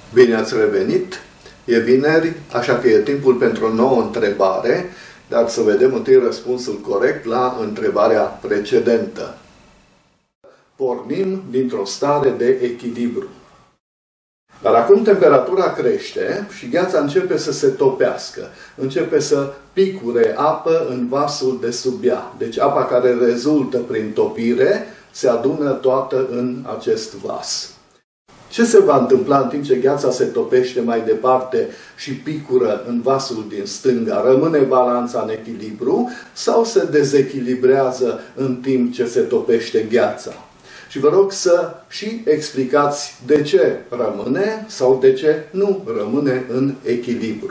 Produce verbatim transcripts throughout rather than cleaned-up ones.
Bine ați revenit! E vineri, așa că e timpul pentru o nouă întrebare, dar să vedem întâi răspunsul corect la întrebarea precedentă. Pornim dintr-o stare de echilibru. Dar acum temperatura crește și gheața începe să se topească. Începe să picure apă în vasul de sub ea. Deci apa care rezultă prin topire se adună toată în acest vas. Ce se va întâmpla în timp ce gheața se topește mai departe și picură în vasul din stânga? Rămâne balanța în echilibru sau se dezechilibrează în timp ce se topește gheața? Și vă rog să și explicați de ce rămâne sau de ce nu rămâne în echilibru.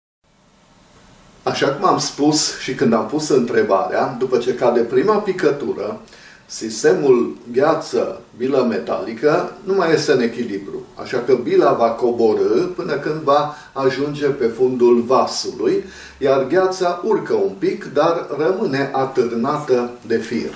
Așa cum am spus și când am pus întrebarea, după ce cade prima picătură, sistemul gheață-bilă metalică nu mai este în echilibru. Așa că bila va coborî până când va ajunge pe fundul vasului, iar gheața urcă un pic, dar rămâne atârnată de fir.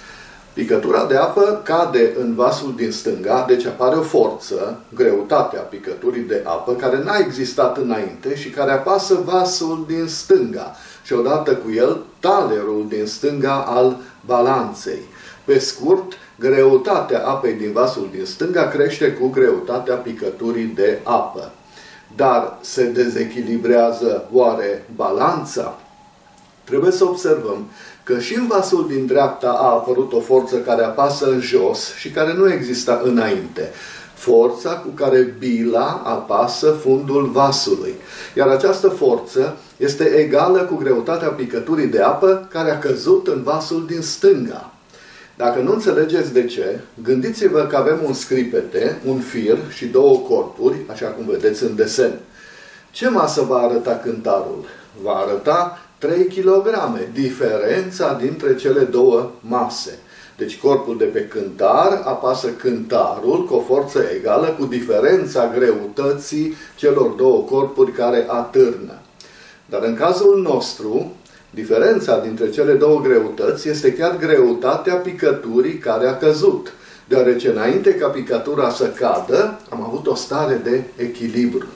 Picătura de apă cade în vasul din stânga, deci apare o forță, greutatea picăturii de apă, care n-a existat înainte și care apasă vasul din stânga și odată cu el talerul din stânga al balanței. Pe scurt, greutatea apei din vasul din stânga crește cu greutatea picăturii de apă. Dar se dezechilibrează oare balanța? Trebuie să observăm că și în vasul din dreapta a apărut o forță care apasă în jos și care nu exista înainte. Forța cu care bila apasă fundul vasului. Iar această forță este egală cu greutatea picăturii de apă care a căzut în vasul din stânga. Dacă nu înțelegeți de ce, gândiți-vă că avem un scripete, un fir și două corpuri, așa cum vedeți în desen. Ce masă va arăta cântarul? Va arăta trei kilograme, diferența dintre cele două mase. Deci corpul de pe cântar apasă cântarul cu o forță egală cu diferența greutății celor două corpuri care atârnă. Dar în cazul nostru, diferența dintre cele două greutăți este chiar greutatea picăturii care a căzut, deoarece înainte ca picătura să cadă, am avut o stare de echilibru.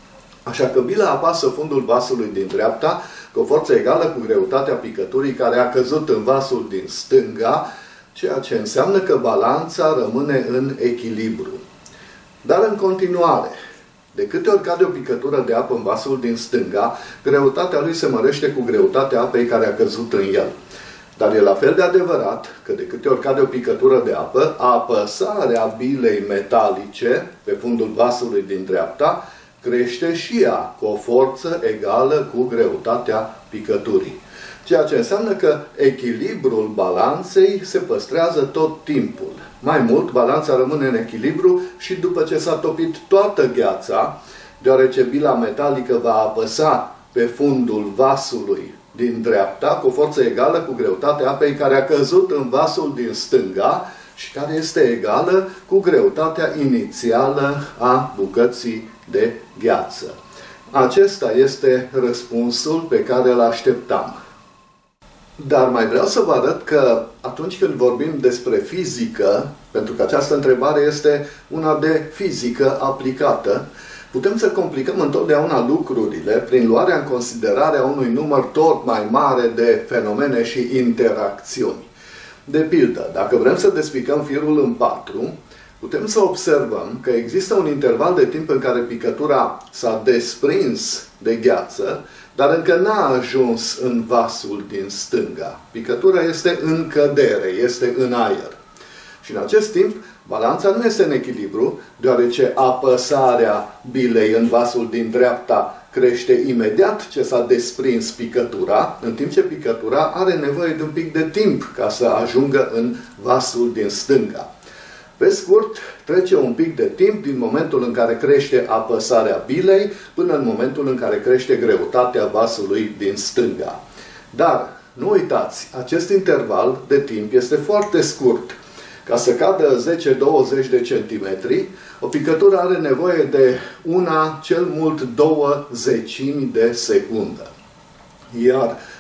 Așa că bila apasă fundul vasului din dreapta cu o forță egală cu greutatea picăturii care a căzut în vasul din stânga, ceea ce înseamnă că balanța rămâne în echilibru. Dar în continuare, de câte ori cade o picătură de apă în vasul din stânga, greutatea lui se mărește cu greutatea apei care a căzut în el. Dar e la fel de adevărat că de câte ori cade o picătură de apă, apăsarea bilei metalice pe fundul vasului din dreapta crește și ea cu o forță egală cu greutatea picăturii. Ceea ce înseamnă că echilibrul balanței se păstrează tot timpul. Mai mult, balanța rămâne în echilibru și după ce s-a topit toată gheața, deoarece bila metalică va apăsa pe fundul vasului din dreapta cu o forță egală cu greutatea apei care a căzut în vasul din stânga și care este egală cu greutatea inițială a bucății de gheață. Acesta este răspunsul pe care îl așteptam. Dar mai vreau să vă arăt că atunci când vorbim despre fizică, pentru că această întrebare este una de fizică aplicată, putem să complicăm întotdeauna lucrurile prin luarea în considerare a unui număr tot mai mare de fenomene și interacțiuni. De pildă, dacă vrem să despicăm firul în patru, putem să observăm că există un interval de timp în care picătura s-a desprins de gheață, dar încă n-a ajuns în vasul din stânga. Picătura este în cădere, este în aer. Și în acest timp, balanța nu este în echilibru, deoarece apăsarea bilei în vasul din dreapta crește imediat ce s-a desprins picătura, în timp ce picătura are nevoie de un pic de timp ca să ajungă în vasul din stânga. Pe scurt, trece un pic de timp din momentul în care crește apăsarea bilei până în momentul în care crește greutatea vasului din stânga. Dar, nu uitați, acest interval de timp este foarte scurt. Ca să cadă zece douăzeci de centimetri, o picătură are nevoie de una, cel mult două zecimi de secundă. Iar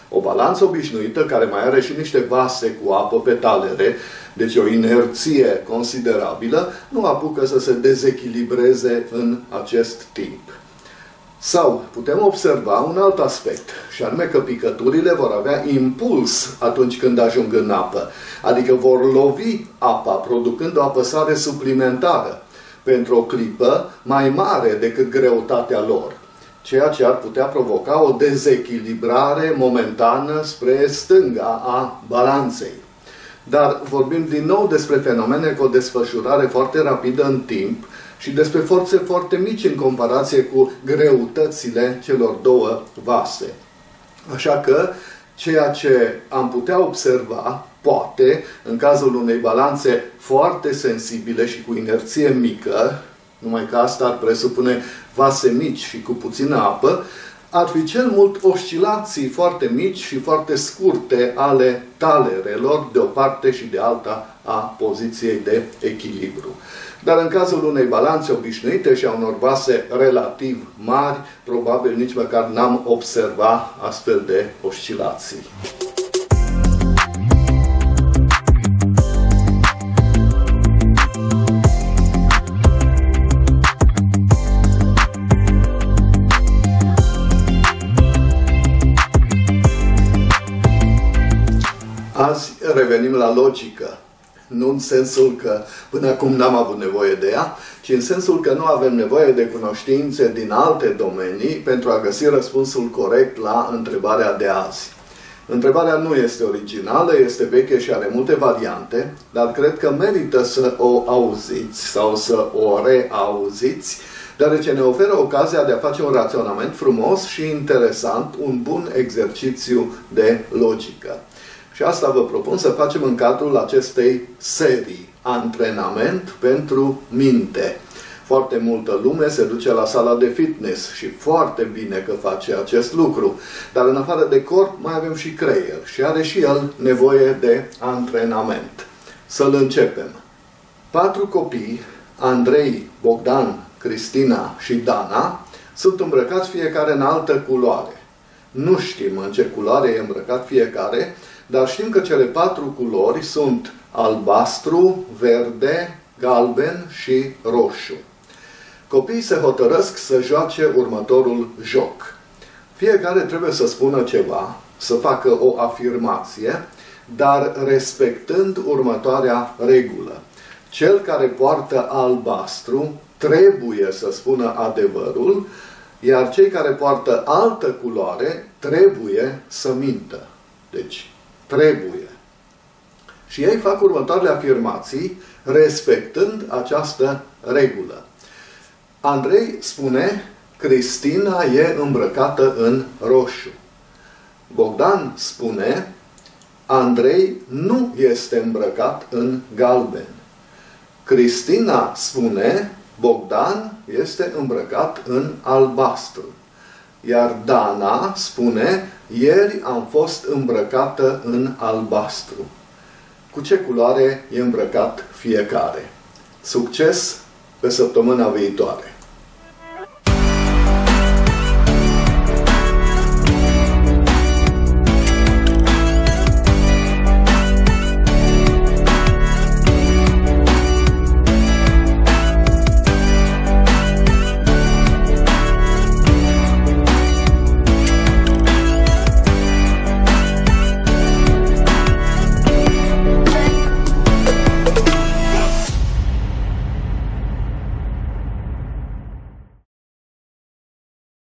O balanță obișnuită, care mai are și niște vase cu apă pe talere, deci o inerție considerabilă, nu apucă să se dezechilibreze în acest timp. Sau putem observa un alt aspect, și anume că picăturile vor avea impuls atunci când ajung în apă, adică vor lovi apa, producând o apăsare suplimentară pentru o clipă mai mare decât greutatea lor, ceea ce ar putea provoca o dezechilibrare momentană spre stânga a balanței. Dar vorbim din nou despre fenomene cu o desfășurare foarte rapidă în timp și despre forțe foarte mici în comparație cu greutățile celor două vase. Așa că ceea ce am putea observa, poate, în cazul unei balanțe foarte sensibile și cu inerție mică, numai că asta ar presupune vase mici și cu puțină apă, ar fi cel mult oscilații foarte mici și foarte scurte ale talerelor de o parte și de alta a poziției de echilibru. Dar în cazul unei balanțe obișnuite și a unor vase relativ mari, probabil nici măcar n-am observat astfel de oscilații. Azi revenim la logică. Nu în sensul că până acum n-am avut nevoie de ea, ci în sensul că nu avem nevoie de cunoștințe din alte domenii pentru a găsi răspunsul corect la întrebarea de azi. Întrebarea nu este originală, este veche și are multe variante, dar cred că merită să o auziți sau să o reauziți, deoarece ne oferă ocazia de a face un raționament frumos și interesant, un bun exercițiu de logică. Și asta vă propun să facem în cadrul acestei serii, antrenament pentru minte. Foarte multă lume se duce la sala de fitness și foarte bine că face acest lucru. Dar în afară de corp mai avem și creier și are și el nevoie de antrenament. Să-l începem. Patru copii, Andrei, Bogdan, Cristina și Dana, sunt îmbrăcați fiecare în altă culoare. Nu știm în ce culoare e îmbrăcat fiecare, dar știm că cele patru culori sunt albastru, verde, galben și roșu. Copiii se hotărăsc să joace următorul joc. Fiecare trebuie să spună ceva, să facă o afirmație, dar respectând următoarea regulă. Cel care poartă albastru trebuie să spună adevărul, iar cei care poartă altă culoare trebuie să mintă. Deci, trebuie. Și ei fac următoarele afirmații, respectând această regulă. Andrei spune, Cristina e îmbrăcată în roșu. Bogdan spune, Andrei nu este îmbrăcat în galben. Cristina spune, Bogdan este îmbrăcat în albastru. Iar Dana spune, ieri am fost îmbrăcată în albastru. Cu ce culoare e îmbrăcat fiecare? Succes pe săptămâna viitoare!